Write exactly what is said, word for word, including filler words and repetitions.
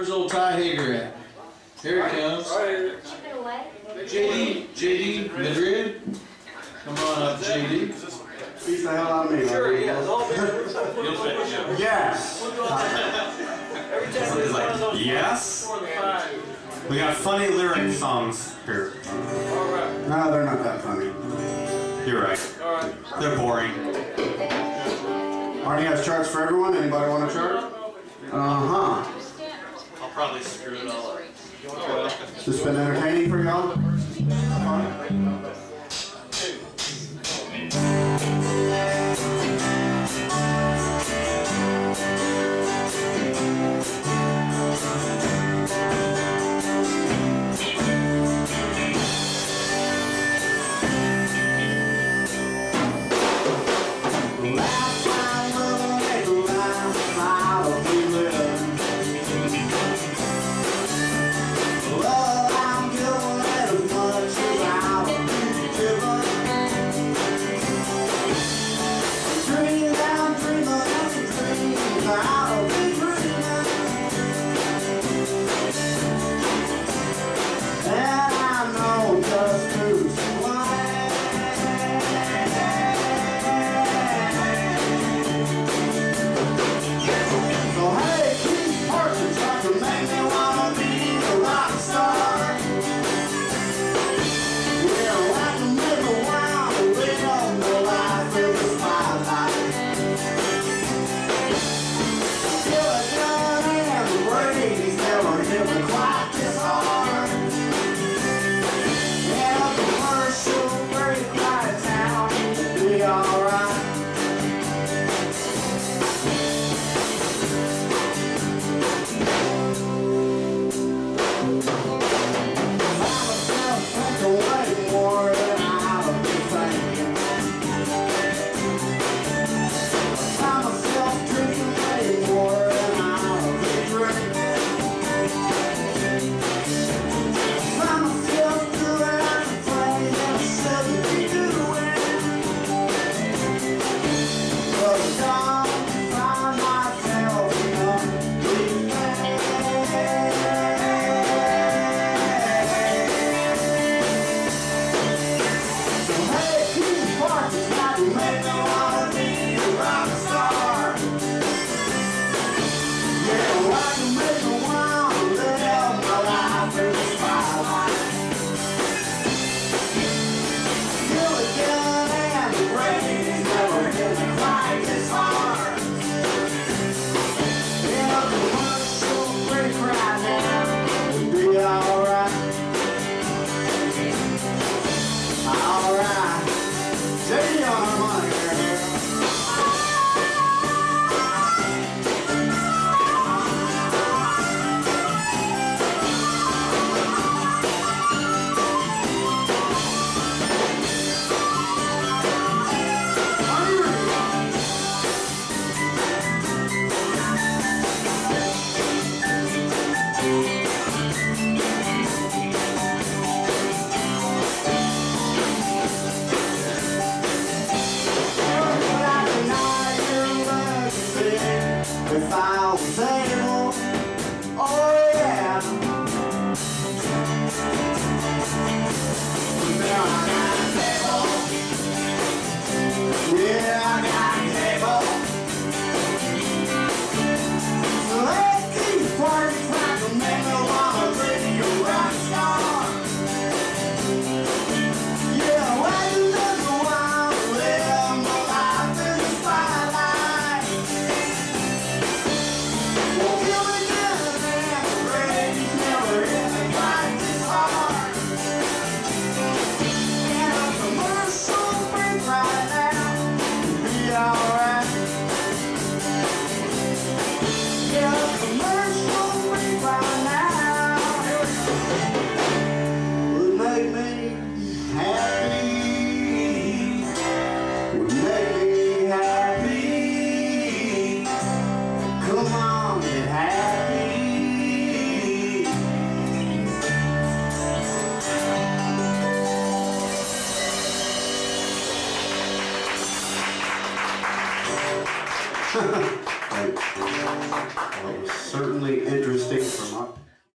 Where's old Ty Hager at? Here he comes. J D, J D, Madrid. Come on up, J D. Beats the hell out of me. Sure, yeah. You'll fit, Jim. Yes. He's like, yes? We got funny lyric songs here. No, they're not that funny. You're right. They're boring. Arnie has charts for everyone. Anybody want a chart? Uh-huh. I'll probably screw it all up. This has been entertaining for y'all? Never quiet.